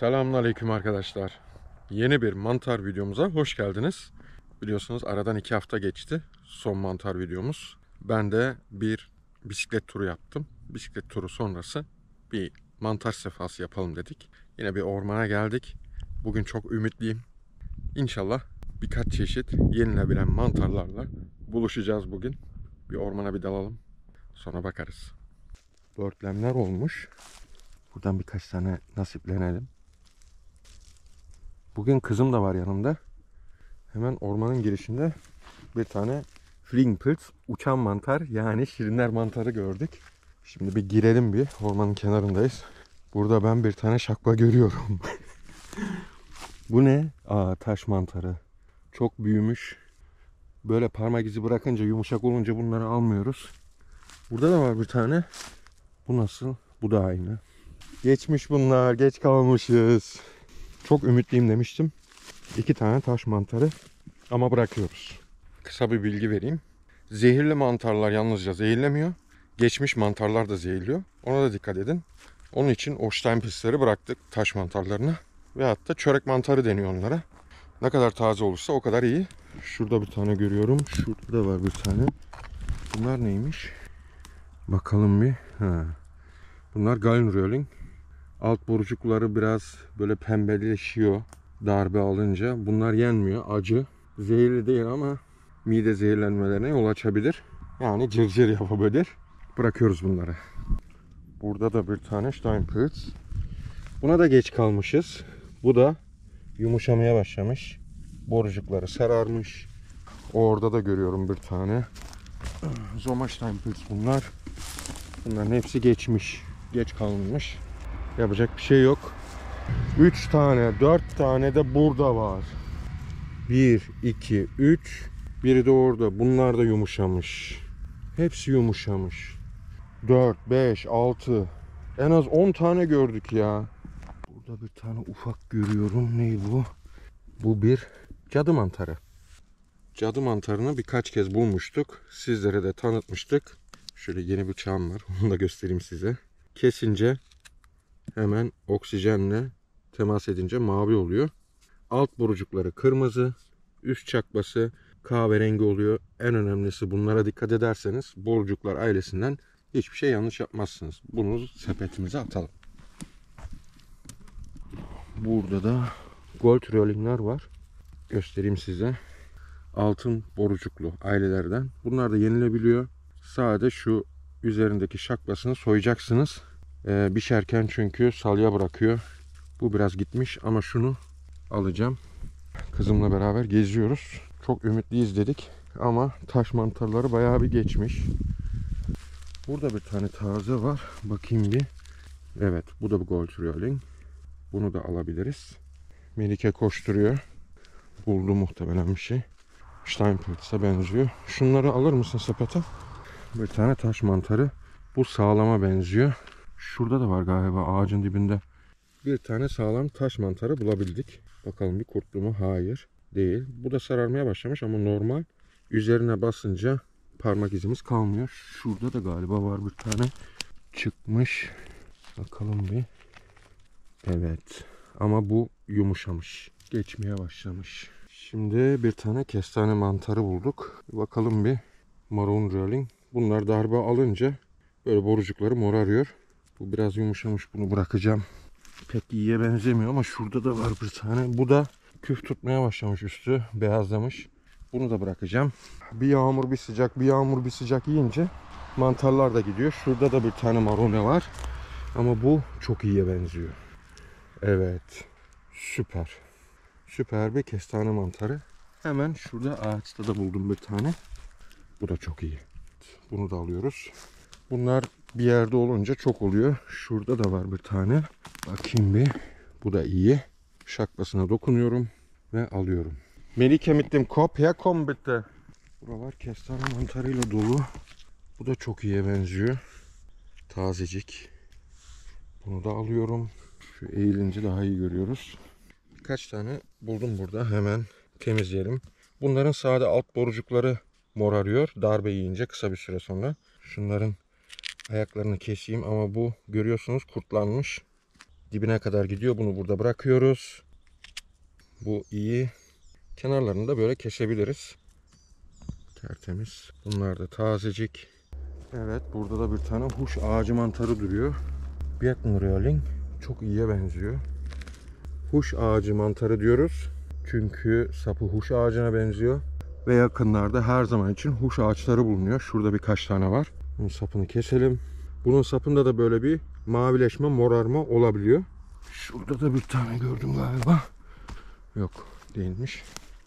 Selamünaleyküm arkadaşlar. Yeni bir mantar videomuza hoş geldiniz. Biliyorsunuz aradan 2 hafta geçti. Son mantar videomuz. Ben de bir bisiklet turu yaptım. Bisiklet turu sonrası bir mantar sefası yapalım dedik. Yine bir ormana geldik. Bugün çok ümitliyim. İnşallah birkaç çeşit yenilebilen mantarlarla buluşacağız bugün. Bir ormana bir dalalım. Sonra bakarız. Börtlemler olmuş. Buradan birkaç tane nasiplenelim. Bugün kızım da var yanımda. Hemen ormanın girişinde bir tane Flingpilz, uçan mantar yani şirinler mantarı gördük. Şimdi bir girelim, bir ormanın kenarındayız. Burada ben bir tane şakla görüyorum. Bu ne? Taş mantarı. Çok büyümüş. Böyle parmak izi bırakınca, yumuşak olunca bunları almıyoruz. Burada da var bir tane. Bu nasıl? Bu da aynı. Geçmiş bunlar. Geç kalmışız. Çok ümitliyim demiştim. 2 tane taş mantarı ama bırakıyoruz. Kısa bir bilgi vereyim. Zehirli mantarlar yalnızca zehirlemiyor. Geçmiş mantarlar da zehirliyor. Ona da dikkat edin. Onun için o Steinpilz'leri bıraktık, taş mantarlarına. Ve hatta çörek mantarı deniyor onlara. Ne kadar taze olursa o kadar iyi. Şurada bir tane görüyorum. Şurada da var bir tane. Bunlar neymiş? Bakalım bir. Bunlar Gallenröhring. Alt borucukları biraz böyle pembeleşiyor darbe alınca. Bunlar yenmiyor. Acı. Zehirli değil ama mide zehirlenmelerine yol açabilir. Yani cırcır yapabilir. Bırakıyoruz bunları. Burada da bir tane Steinpilz. Buna da geç kalmışız. Bu da yumuşamaya başlamış. Borucukları sararmış. Orada da görüyorum bir tane. Zoma Steinpilz bunlar. Bunların hepsi geçmiş. Geç kalmış. Yapacak bir şey yok. 3 tane, 4 tane de burada var. 1, 2, 3. Biri de orada. Bunlar da yumuşamış. Hepsi yumuşamış. 4, 5, 6. En az 10 tane gördük ya. Burada bir tane ufak görüyorum. Ne bu? Bu bir cadı mantarı. Cadı mantarını birkaç kez bulmuştuk. Sizlere de tanıtmıştık. Şöyle yeni bıçağım var. Onu da göstereyim size. Kesince hemen oksijenle temas edince mavi oluyor. Alt borucukları kırmızı, üst çakması kahverengi oluyor. En önemlisi, bunlara dikkat ederseniz borucuklar ailesinden hiçbir şey yanlış yapmazsınız. Bunu sepetimize atalım. Burada da Goldröhlingler var. Göstereyim size. Altın borucuklu ailelerden. Bunlar da yenilebiliyor. Sadece şu üzerindeki şaklasını soyacaksınız. Pişerken çünkü salya bırakıyor. Bu biraz gitmiş ama şunu alacağım. Kızımla beraber geziyoruz. Çok ümitliyiz dedik ama taş mantarları bayağı bir geçmiş. Burada bir tane taze var. Bakayım bir. Evet, bu da bir Goldröhling. Bunu da alabiliriz. Melike koşturuyor. Buldu muhtemelen bir şey. Steinpilz'e benziyor. Şunları alır mısın sepete? Bir tane taş mantarı. Bu sağlama benziyor. Şurada da var galiba ağacın dibinde. Bir tane sağlam taş mantarı bulabildik. Bakalım bir kurtlu mu? Hayır. Değil. Bu da sararmaya başlamış ama normal. Üzerine basınca parmak izimiz kalmıyor. Şurada da galiba var bir tane. Çıkmış. Bakalım bir. Evet. Ama bu yumuşamış. Geçmeye başlamış. Şimdi bir tane kestane mantarı bulduk. Bakalım bir. Marunröhling. Bunlar darbe alınca böyle borucukları morarıyor. Bu biraz yumuşamış. Bunu bırakacağım. Pek iyiye benzemiyor ama şurada da var bir tane. Bu da küf tutmaya başlamış, üstü beyazlamış. Bunu da bırakacağım. Bir yağmur bir sıcak, bir yağmur bir sıcak yiyince mantarlar da gidiyor. Şurada da bir tane marone var. Ama bu çok iyiye benziyor. Evet. Süper. Süper bir kestane mantarı. Hemen şurada ağaçta da buldum bir tane. Bu da çok iyi. Bunu da alıyoruz. Bunlar bir yerde olunca çok oluyor. Şurada da var bir tane. Bakayım bir. Bu da iyi. Şaklasına dokunuyorum ve alıyorum. Melike mittim kop herkom bitte. Buralar kestane mantarıyla dolu. Bu da çok iyiye benziyor. Tazecik. Bunu da alıyorum. Şu eğilince daha iyi görüyoruz. Birkaç tane buldum burada. Hemen temizleyelim. Bunların sade alt borucukları morarıyor. Darbe yiyince kısa bir süre sonra. Şunların ayaklarını keseyim ama bu görüyorsunuz kurtlanmış. dibine kadar gidiyor. Bunu burada bırakıyoruz. Bu iyi. Kenarlarını da böyle kesebiliriz. Tertemiz. Bunlar da tazecik. Evet, burada da bir tane huş ağacı mantarı duruyor. Birkenröhling. Çok iyiye benziyor. Huş ağacı mantarı diyoruz. Çünkü sapı huş ağacına benziyor. Ve yakınlarda her zaman için huş ağaçları bulunuyor. Şurada birkaç tane var. Bunun sapını keselim. Bunun sapında da böyle bir mavileşme, morarma olabiliyor. Şurada da bir tane gördüm galiba. Yok, değilmiş.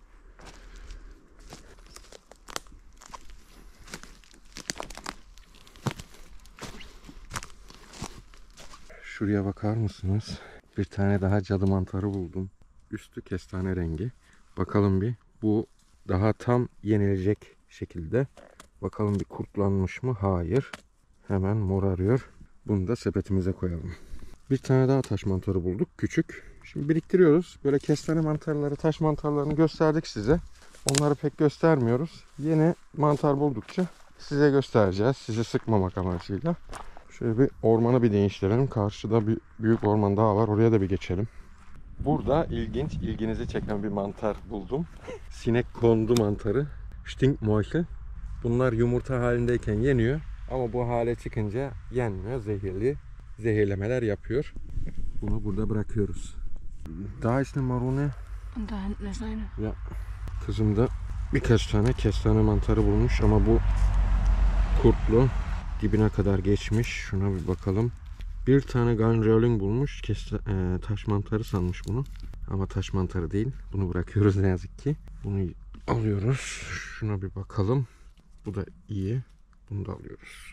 Şuraya bakar mısınız? Bir tane daha cadı mantarı buldum. Üstü kestane rengi. Bakalım bir. Bu daha tam yenilecek şekilde. Bakalım bir kurtlanmış mı? Hayır. Hemen morarıyor. Bunu da sepetimize koyalım. Bir tane daha taş mantarı bulduk. Küçük. Şimdi biriktiriyoruz. Böyle kestane mantarları, taş mantarlarını gösterdik size. Onları pek göstermiyoruz. Yeni mantar buldukça size göstereceğiz. Sizi sıkmamak amacıyla. Şöyle bir ormanı bir değiştirelim. Karşıda bir büyük orman daha var. Oraya da bir geçelim. Burada ilginç, ilginizi çeken bir mantar buldum. Sinek kondu mantarı. Stinkmorchel. Bunlar yumurta halindeyken yeniyor. Ama bu hale çıkınca yenmiyor. Zehirli. Zehirlemeler yapıyor. Bunu burada bırakıyoruz. Daha işte marune. Und da hinten ist eine. Ya, kızım da birkaç tane kestane mantarı bulmuş ama bu kurtlu. Dibine kadar geçmiş. Şuna bir bakalım. Bir tane Birkenröhling bulmuş. Taş mantarı sanmış bunu. Ama taş mantarı değil. Bunu bırakıyoruz ne yazık ki. Bunu alıyoruz. Şuna bir bakalım. Bu da iyi. Bunu da alıyoruz.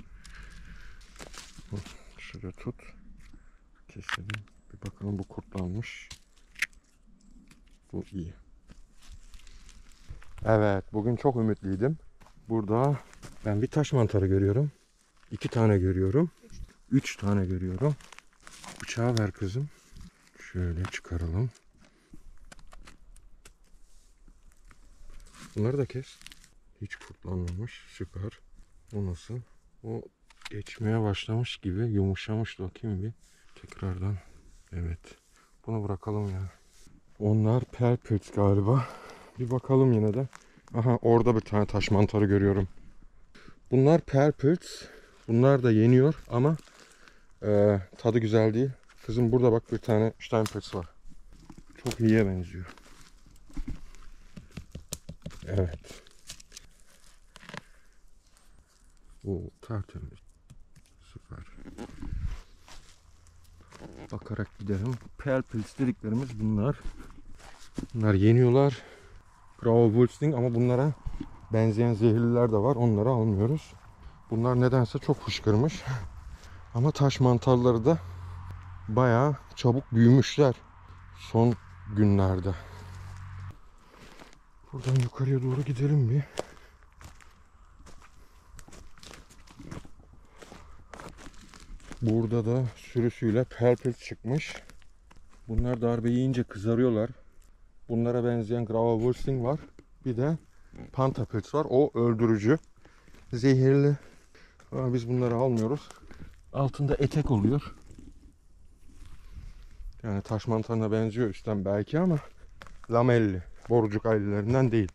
Şöyle tut. Keselim. Bir bakalım, bu kurtlanmış. Bu iyi. Evet, bugün çok ümitliydim. Burada ben bir taş mantarı görüyorum. 2 tane görüyorum. 3 tane görüyorum. Bıçağı ver kızım. Şöyle çıkaralım. Bunları da kes. Hiç kurtlanmamış. Süper. O nasıl? O geçmeye başlamış gibi. Yumuşamış. Bakayım bir. Tekrardan. Evet. Bunu bırakalım ya. Onlar Perlpilz galiba. Bir bakalım yine de. Aha, orada bir tane taş mantarı görüyorum. Bunlar Perlpilz. Bunlar da yeniyor ama tadı güzel değil. Kızım burada bak, bir tane Steinpilz var. Çok iyiye benziyor. Evet. O tertemiz. Süper. Bakarak gidelim. Perlpilz dediklerimiz bunlar. Bunlar yeniyorlar. Graue Wulsting, ama bunlara benzeyen zehirliler de var. Onları almıyoruz. Bunlar nedense çok fışkırmış. Ama taş mantarları da bayağı çabuk büyümüşler son günlerde. Buradan yukarıya doğru gidelim bir. Burada da sürüsüyle Perlpilz çıkmış. Bunlar darbe yiyince kızarıyorlar. Bunlara benzeyen Graue Wulsting var. Bir de Pantapilz var. O öldürücü. Zehirli. Ama biz bunları almıyoruz. Altında etek oluyor. Yani taş mantarına benziyor üstten belki ama lamelli. Borucuk ailelerinden değil.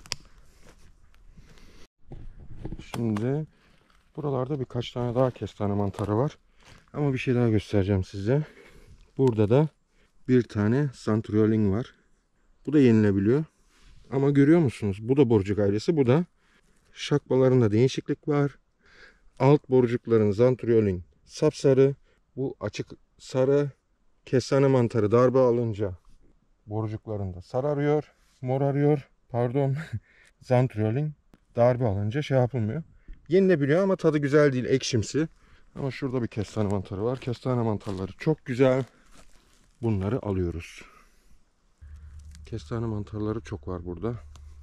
Şimdi buralarda birkaç tane daha kestane mantarı var. Ama bir şey daha göstereceğim size. Burada da bir tane Santrioling var. Bu da yenilebiliyor. Ama görüyor musunuz? Bu da borucuk ailesi. Bu da şakmalarında değişiklik var. Alt borucukların Santrioling sapsarı. Bu açık sarı. Kestane mantarı darbe alınca borucuklarında sararıyor. Morarıyor. Pardon. Santrioling darbe alınca şey yapılmıyor. Yenilebiliyor ama tadı güzel değil. Ekşimsi. Ama şurada bir kestane mantarı var. Kestane mantarları çok güzel. Bunları alıyoruz. Kestane mantarları çok var burada.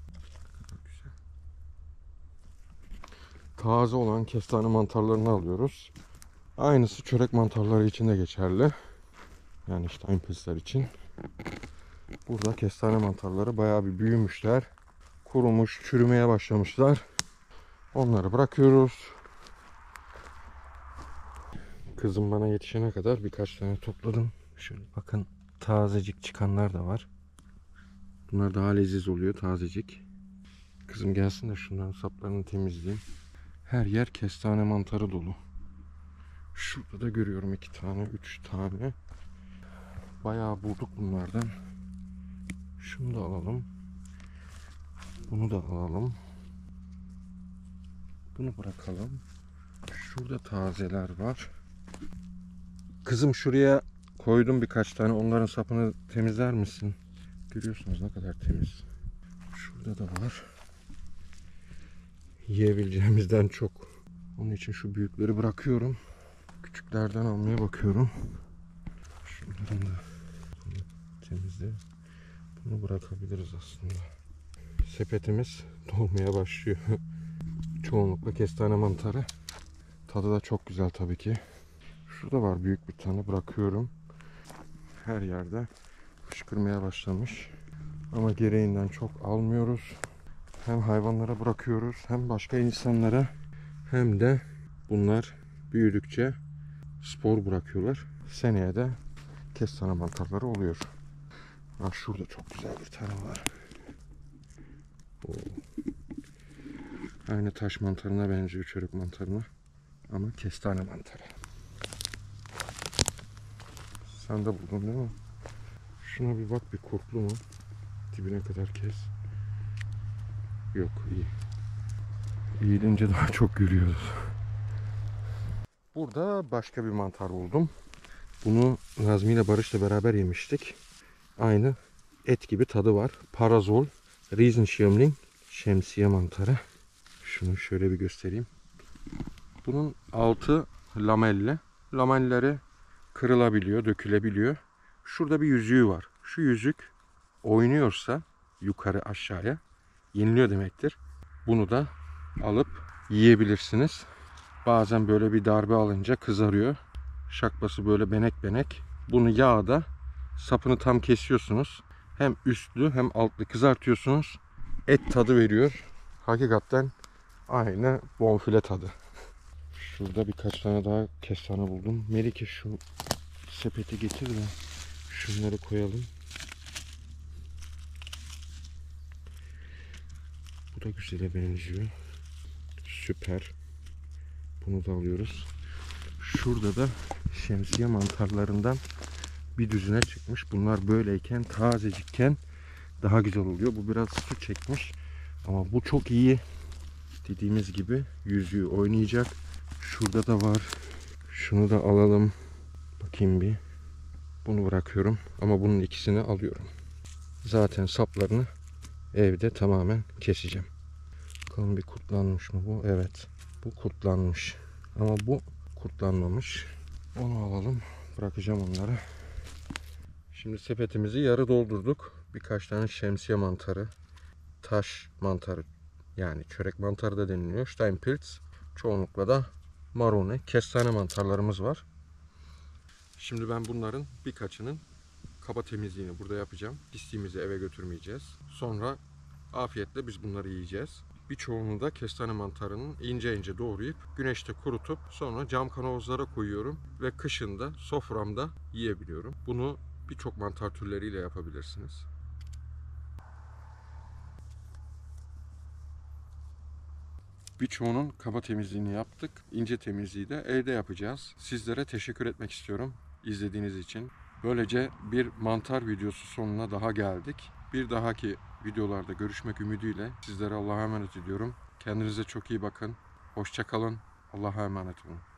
Taze olan kestane mantarlarını alıyoruz. Aynısı çörek mantarları için de geçerli. Yani Steinpilzler için. Burada kestane mantarları bayağı bir büyümüşler. Kurumuş, çürümeye başlamışlar. Onları bırakıyoruz. Kızım bana yetişene kadar birkaç tane topladım. Şöyle bakın, tazecik çıkanlar da var. Bunlar daha leziz oluyor, tazecik. Kızım gelsin de şunların saplarını temizleyeyim. Her yer kestane mantarı dolu. Şurada da görüyorum 2 tane, 3 tane. Bayağı bulduk bunlardan. Şunu da alalım. Bunu da alalım. Bunu bırakalım. Şurada tazeler var. Kızım şuraya koydum birkaç tane. Onların sapını temizler misin? Görüyorsunuz ne kadar temiz. Şurada da var. Yiyebileceğimizden çok. Onun için şu büyükleri bırakıyorum. Küçüklerden almaya bakıyorum. Şunların da temizle. Bunu bırakabiliriz aslında. Sepetimiz dolmaya başlıyor. Çoğunlukla kestane mantarı. Tadı da çok güzel tabii ki. Şurada var büyük bir tane, bırakıyorum. Her yerde fışkırmaya başlamış. Ama gereğinden çok almıyoruz. Hem hayvanlara bırakıyoruz, hem başka insanlara, hem de bunlar büyüdükçe spor bırakıyorlar. Seneye de kestane mantarları oluyor. Ha, şurada çok güzel bir tane var. Oo. Aynı taş mantarına benziyor, çörek mantarına. Ama kestane mantarı. Sen de buldun değil mi? Şuna bir bak, bir kurtlu mu? Dibine kadar kes. Yok, iyi. İyilince daha çok görüyoruz. Burada başka bir mantar buldum. Bunu Nazmi ile Barış'la beraber yemiştik. Aynı et gibi tadı var. Parazol, Riesenschirmling, şemsiye mantarı. Şunu şöyle bir göstereyim. Bunun altı lamelli. Lamelleri kırılabiliyor, dökülebiliyor. Şurada bir yüzüğü var. Şu yüzük oynuyorsa yukarı aşağıya yeniliyor demektir. Bunu da alıp yiyebilirsiniz. Bazen böyle bir darbe alınca kızarıyor. Şakması böyle benek benek. Bunu yağda sapını tam kesiyorsunuz. Hem üstlü hem altlı kızartıyorsunuz. Et tadı veriyor. Hakikaten aynı bonfile tadı. Şurada birkaç tane daha kestane buldum. Melike şu sepeti getir de şunları koyalım. Bu da güzele benziyor. Süper. Bunu da alıyoruz. Şurada da şemsiye mantarlarından bir düzine çıkmış. Bunlar böyleyken, tazecikken daha güzel oluyor. Bu biraz su çekmiş. Ama bu çok iyi. Dediğimiz gibi yüzüğü oynayacak. Şurada da var. Şunu da alalım. Bakayım bir. Bunu bırakıyorum. Ama bunun ikisini alıyorum. Zaten saplarını evde tamamen keseceğim. Bakalım bir kurtlanmış mı bu? Evet. Bu kurtlanmış. Ama bu kurtlanmamış. Onu alalım. Bırakacağım onları. Şimdi sepetimizi yarı doldurduk. Birkaç tane şemsiye mantarı, taş mantarı, yani çörek mantarı da deniliyor, Steinpilz. Çoğunlukla da marone, kestane mantarlarımız var. Şimdi ben bunların birkaçının kaba temizliğini burada yapacağım. Pisliğimizi eve götürmeyeceğiz. Sonra afiyetle biz bunları yiyeceğiz. Birçoğunu da kestane mantarının ince ince doğrayıp güneşte kurutup sonra cam kavanozlara koyuyorum ve kışında soframda yiyebiliyorum. Bunu birçok mantar türleriyle yapabilirsiniz. Birçoğunun kaba temizliğini yaptık. İnce temizliği de evde yapacağız. Sizlere teşekkür etmek istiyorum izlediğiniz için. Böylece bir mantar videosu sonuna daha geldik. Bir dahaki videolarda görüşmek ümidiyle sizlere Allah'a emanet ediyorum. Kendinize çok iyi bakın. Hoşça kalın. Allah'a emanet olun.